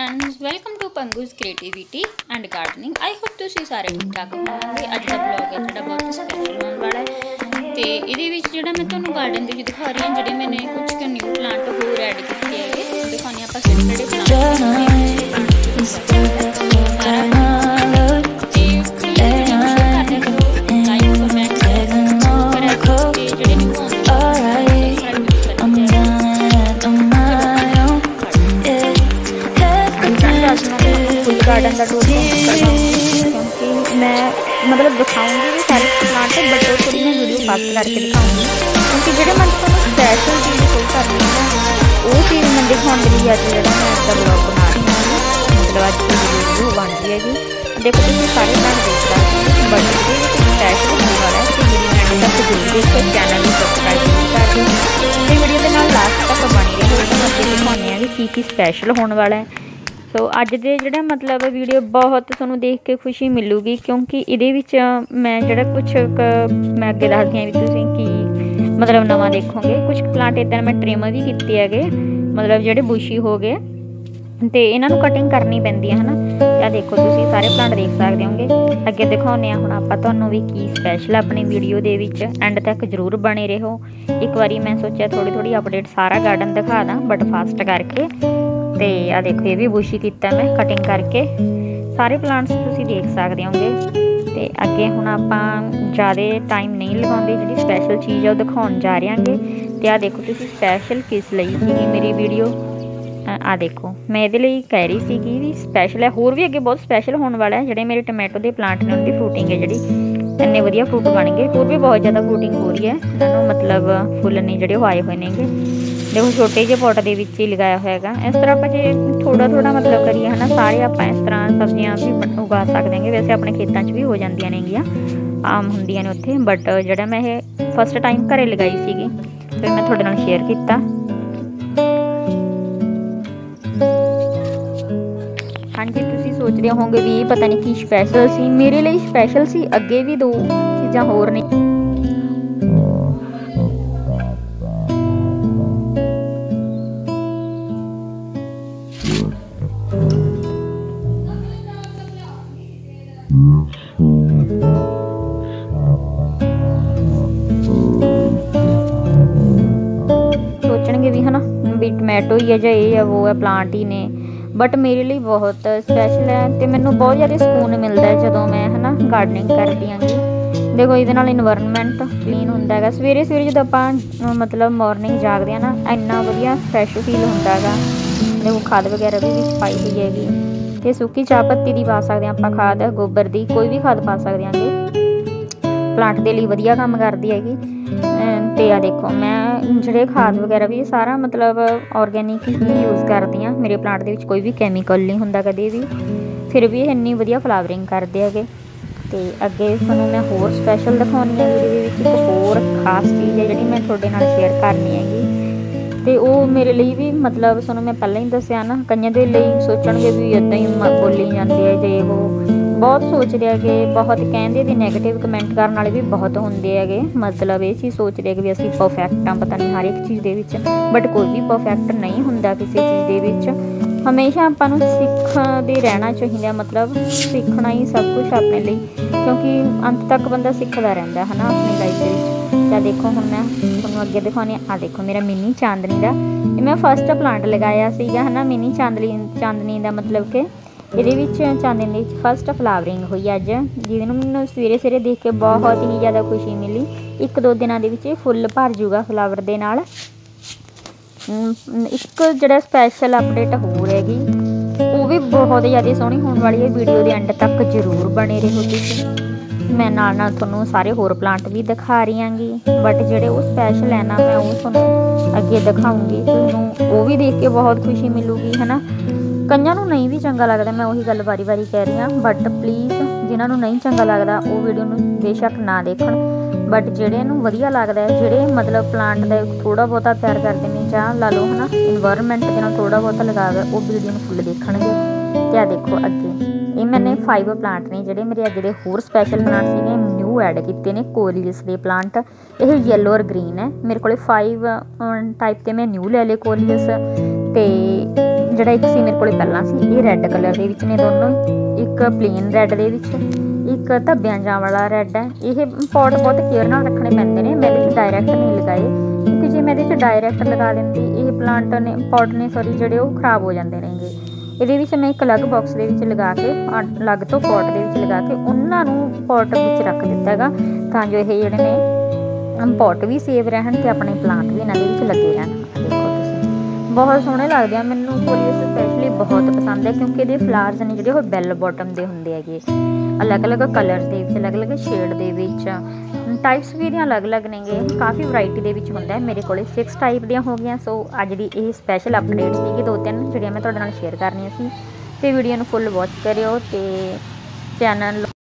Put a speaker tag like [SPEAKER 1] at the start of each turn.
[SPEAKER 1] Friends welcome to पंगूज creativity and gardening. I hope तुसीं सारे ठीक ठाक होवोगे। अज का ब्लॉग है जोड़ा बहुत स्पैशल होने वाला है तो ये जोड़ा मैं तुहानूं गार्डन के दिखा रही हूँ जोड़े मैंने कुछ न्यू प्लांट होर ऐड किए हैं। दिखाने आप गार्डन का टूर क्योंकि मैं मतलब दिखाऊंगी भी सारे प्लांट बट वो थोड़ी मैं वीडियो फास्ट करके दिखाऊंगी क्योंकि जो मैं स्पैशल चीज़ कोई कर रही हूँ वो चीज़ मैं दिखाने के लिए अज जो मैं इसका ब्लॉग बना रही हूँ। मतलब अज की वीडियो बन रही हैगी। देखो तुम सारे प्लांट देख सकते हो बट स्पैशल होने वाला है तो वीडियो तक जरूर देखो, चैनल को सब्सक्राइब कर दो तो वीडियो के नाल लास्ट तक बनी रहो। तो अगे दिखाने हैं कि स्पैशल होने वाला है। सो अज दे जोड़ा मतलब वीडियो बहुत तुहानूं देख के खुशी मिलूगी क्योंकि ये मैं जोड़ा कुछ मैं अगे दस दी भी तुसीं की मतलब नवा देखोगे। कुछ प्लांट इदा मैं ट्रिम भी किए है मतलब जोड़े बुशी हो गए तो इन्हों कटिंग करनी पैंदी है ना। या देखो तुसीं सारे प्लांट देख सकते होंगे। अगे दिखाने हुण आपां तुहानूं भी की स्पैशल अपनी वीडियो दे विच एंड तक जरूर बने रहो। एक बारी मैं सोचा थोड़ी थोड़ी अपडेट सारा गार्डन दिखा दा बट फास्ट करके। तो आ देखो ये भी बुशी किया मैं कटिंग करके सारे प्लांट्स तुसीं देख सकते होंगे। तो अगे हुण आपां ज़्यादा टाइम नहीं लगाउंदे, जिहड़ी स्पैशल चीज़ है वो दिखाउण जा रहे हैं। तो आ देखो तुसीं स्पैशल किस लई सीगी मेरी वीडियो। आ देखो मैं ये लिए कह रही सी कि स्पैशल है, होर भी अगे बहुत स्पैशल होने वाला है। जोड़े मेरे टमैटो के प्लांट ने उनकी फ्रूटिंग है जी इन्ने वधिया फ्रूट बन गए। होर भी बहुत ज़्यादा फ्रूटिंग हो रही है, इन्होंने मतलब फुल ने जोड़े आए हुए हैं। देखो छोटे जे पॉट के ही लगाया होगा। इस तरह आप जो थोड़ा थोड़ा मतलब करिए है ना सारे आप इस तरह सब्जियां भी उगा सकते हैं। वैसे अपने खेतों भी हो जांदियां नेगियां, आम होंदियां ने उत्थे। बट जोड़ा मैं ये फस्ट टाइम घरे लगाई सी तो मैं थोड़े नाल शेयर किया। हाँ जी तुसीं सोच रहे होंगे भी पता नहीं की स्पैशल सी मेरे लिए स्पैशल सी। अगे भी दो चीज़ां होर ने सोचणगे भी है ना भी टमैटो ही है या ये है वो है प्लांट ही ने। बट मेरे लिए बहुत स्पैशल है तो मैनू बहुत ज़्यादा सुकून मिलता है जो मैं है ना गार्डनिंग करती हाँ। देखो ये इन्वायरनमेंट क्लीन होंदा है। सवेरे सवेरे जो आप मतलब मॉर्निंग जागते हैं ना इन्ना वधिया फ्रैश फील होंदा है। देखो खाद वगैरह भी पाई हुई हैगी तो सुक्की चाह पत्ती की पा सकते हैं आप, खाद गोबर की कोई भी खाद पा सकते हैं। प्लांट के लिए वधिया काम करती हैगी। तो आ देखो मैं जोड़े खाद वगैरह भी सारा मतलब ऑर्गेनिक ही यूज़ करती हाँ। मेरे प्लांट के कोई भी कैमिकल नहीं होंदा कदे भी, फिर भी इन्नी वधिया फ्लावरिंग करते हैं। तो अगे तुहानूं मैं होर स्पैशल दिखाउणी है वीडियो एक होर खास चीज़ है जी मैं तुहाडे नाल शेयर करनी हैगी। तो वो मेरे लिए भी मतलब तुहानूं मैं पहले ही दस्सिया ना, कईयां दे लई सोचणगे भी इदां ही बोली जाती है जे वो बहुत सोचते हैं। बहुत कहते भी नैगेटिव कमेंट करने वाले भी बहुत होंगे है। मतलब ये चीज़ सोचते हैं कि असीं परफेक्ट हाँ पता नहीं हर एक चीज़ के बट कोई भी परफेक्ट नहीं होंदा किसी चीज़ के। हमेशा आपां नूं सीखते रहना चाहिए, मतलब सीखना ही सब कुछ अपने लिए क्योंकि अंत तक बंदा सीखता रहता है ना अपनी लाइफ के। या देखो हुण मैं तुहानूं अगे दिखाउणी आ देखो मेरा मिनी चांदनी का मैं फस्ट प्लांट लगाया सीगा है ना। मिनी चांदनी का मतलब कि ये चांदनी फस्ट फ्लावरिंग हुई अज, जिन्होंने मैंने सवेरे सवेरे देख के बहुत ही ज़्यादा खुशी मिली। एक दो दिनों के फुल भर जूगा फ्लावर के नाल। एक जो स्पैशल अपडेट हो रहेगी वो भी बहुत ज़्यादा सोहनी होने वाली है। वीडियो के एंड तक जरूर बने रहो तुसीं। मैं नाल तुहानूं सारे होर प्लांट भी दिखा रही हाँगी बट जोड़े वो स्पैशल है ना मैं वो तुहानूं अगे दिखाऊँगी। तुहानूं वो भी देख के बहुत खुशी मिलूगी है ना। कईयां नूं नहीं भी चंगा लगता, मैं वही गल बारी बारी कह रही हाँ। बट प्लीज़ जिन्होंने नहीं चंगा लगता वो वीडियो बेशक ना देखण बट जोड़े वधिया लगता है जोड़े मतलब प्लांट का थोड़ा बहुता प्यार करते हैं चाह ला लो है ना इन्वायरनमेंट जो थोड़ा बहुता लगा वो वीडियो फुल देखणगे। क्या देखो अगे ये मैंने 5 प्लांट ने जोड़े मेरे अगे दे होर स्पैशल प्लांट से न्यू ऐड किए ने कोलियस के प्लांट। ये येलो और ग्रीन है मेरे को 5 टाइप के मैं न्यू ले ले कोलियस। तो ਜਿਹੜਾ ਇੱਕ ਸੀ ਮੇਰੇ ਕੋਲ ਪਹਿਲਾਂ ਸੀ, ਇਹ ਰੈੱਡ ਕਲਰ ਦੇ ਵਿੱਚ ਨੇ ਦੋਨੋਂ ਹੀ। ਇੱਕ ਪਲੇਨ ਰੈੱਡ ਦੇ ਵਿੱਚ, ਇੱਕ ਧੱਬਿਆਂ ਜਾਂ ਵਾਲਾ ਰੈੱਡ ਹੈ। ਇਹ ਪੌਟ ਬਹੁਤ ਕੇਅਰ ਨਾਲ ਰੱਖਣੇ ਪੈਂਦੇ ਨੇ। ਮੈਂ ਇਹਦੇ ਵਿੱਚ ਡਾਇਰੈਕਟ ਨਹੀਂ ਲਗਾਏ, ਕਿਉਂਕਿ ਜੇ ਮੈਂ ਇਹਦੇ 'ਚ ਡਾਇਰੈਕਟ ਲਗਾ ਦਿੰਦੀ ਇਹ ਪਲਾਂਟ ਨੇ ਪੌਟ ਨੇ ਸੌਰੀ ਜਿਹੜੇ ਉਹ ਖ਼ਰਾਬ ਹੋ ਜਾਂਦੇ ਨੇਗੇ। ਇਹਦੇ ਵਿੱਚ ਮੈਂ ਇੱਕ ਅਲੱਗ ਬਾਕਸ ਦੇ ਵਿੱਚ ਲਗਾ ਕੇ ਅਲੱਗ ਤੋਂ ਪੌਟ ਦੇ ਵਿੱਚ ਲਗਾ ਕੇ ਉਹਨਾਂ ਨੂੰ ਪੌਟ ਵਿੱਚ ਰੱਖ ਦਿੱਤਾ ਹੈਗਾ, ਤਾਂ ਜੋ ਇਹ ਜਿਹੜੇ ਨੇ ਪੌਟ ਵੀ ਸੇਵ ਰਹਿਣ ਅਤੇ ਆਪਣੇ ਪਲਾਂਟ ਵੀ ਇਹਨਾਂ ਦੇ ਵਿੱਚ ਲੱਗੇ ਰਹਿਣ। ਦੇਖੋ ਤੁਸੀਂ ਬਹੁਤ ਸੋਹਣੇ ਲੱਗਦੇ ਆ। ਮੈਨੂੰ ਕੋਲੀਅਸ ਸਪੈਸ਼ਲੀ ਬਹੁਤ ਪਸੰਦ ਹੈ, ਕਿਉਂਕਿ ਇਹਦੇ ਫਲਾਵਰਸ ਨੇ ਜਿਹੜੇ ਉਹ ਬੈਲ ਬੋਟਮ ਦੇ ਹੁੰਦੇ ਹੈਗੇ, ਅਲੱਗ-ਅਲੱਗ ਕਲਰਸ ਦੇ ਵਿੱਚ, ਅਲੱਗ-ਅਲੱਗ ਸ਼ੇਡ ਦੇ ਵਿੱਚ। ਟਾਈਪਸ ਵੀ ਇਹਦੀਆਂ ਅਲੱਗ-ਅਲੱਗ ਨੇਗੇ, ਕਾਫੀ ਵਰਾਇਟੀ ਦੇ ਵਿੱਚ ਹੁੰਦਾ ਹੈ। ਮੇਰੇ ਕੋਲ 6 ਟਾਈਪ ਦੀਆਂ ਹੋ ਗਈਆਂ। ਸੋ ਅੱਜ ਦੀ ਇਹ ਸਪੈਸ਼ਲ ਅਪਡੇਟ ਸੀਗੀ 2-3 ਜਿਹੜੀਆਂ ਮੈਂ ਤੁਹਾਡੇ ਨਾਲ ਸ਼ੇਅਰ ਕਰਨੀਆਂ ਸੀ। ਅਤੇ ਵੀਡੀਓ ਨੂੰ ਫੁੱਲ ਵਾਚ ਕਰਿਓ ਅਤੇ ਚੈਨਲ